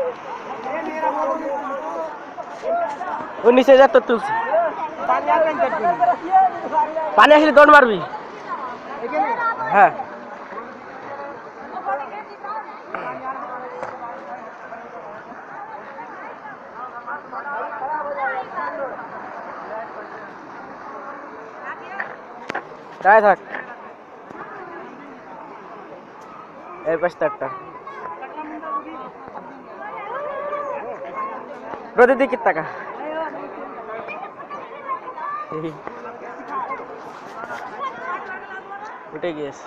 19,000 তো তুলছি। পানি আসলে দৌড় মারবি। হ্যাঁ দাঁড়ায় থাক। এই পাঁচটা একটা রোদের দিকে টাকা উঠে গিয়েছে।